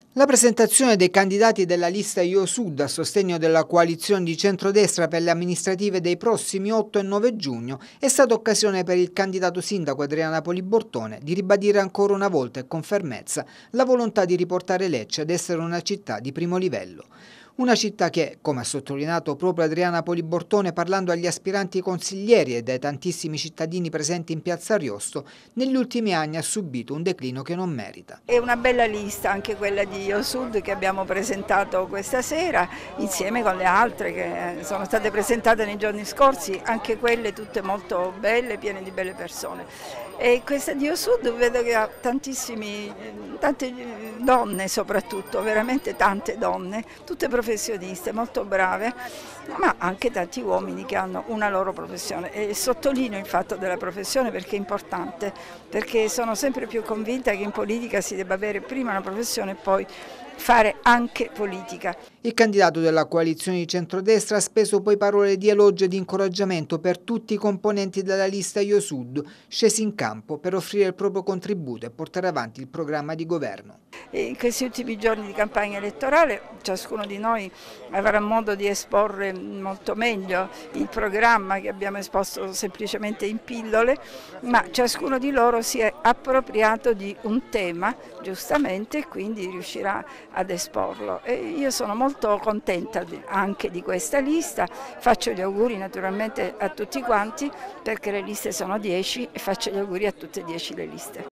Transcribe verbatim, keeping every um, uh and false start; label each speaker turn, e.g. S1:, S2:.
S1: La presentazione dei candidati della lista Io Sud a sostegno della coalizione di centrodestra per le amministrative dei prossimi otto e nove giugno è stata occasione per il candidato sindaco Adriana Poli Bortone di ribadire ancora una volta e con fermezza la volontà di riportare Lecce ad essere una città di primo livello. Una città che, come ha sottolineato proprio Adriana Poli Bortone parlando agli aspiranti consiglieri e dai tantissimi cittadini presenti in Piazza Ariosto, negli ultimi anni ha subito un declino che non merita.
S2: È una bella lista anche quella di Io Sud che abbiamo presentato questa sera, insieme con le altre che sono state presentate nei giorni scorsi, anche quelle tutte molto belle, piene di belle persone. E questa di Io Sud vedo che ha tantissimi, tante donne soprattutto, veramente tante donne, tutte professioniste, molto brave, ma anche tanti uomini che hanno una loro professione. E sottolineo il fatto della professione perché è importante, perché sono sempre più convinta che in politica si debba avere prima una professione e poi fare anche politica.
S1: Il candidato della coalizione di centrodestra ha speso poi parole di elogio e di incoraggiamento per tutti i componenti della lista Io Sud, scesi in campo per offrire il proprio contributo e portare avanti il programma di governo.
S2: In questi ultimi giorni di campagna elettorale ciascuno di noi avrà modo di esporre molto meglio il programma che abbiamo esposto semplicemente in pillole, ma ciascuno di loro si è appropriato di un tema giustamente e quindi riuscirà ad esporlo. E io sono molto contenta anche di questa lista, faccio gli auguri naturalmente a tutti quanti perché le liste sono dieci e faccio gli auguri a tutte e dieci le liste.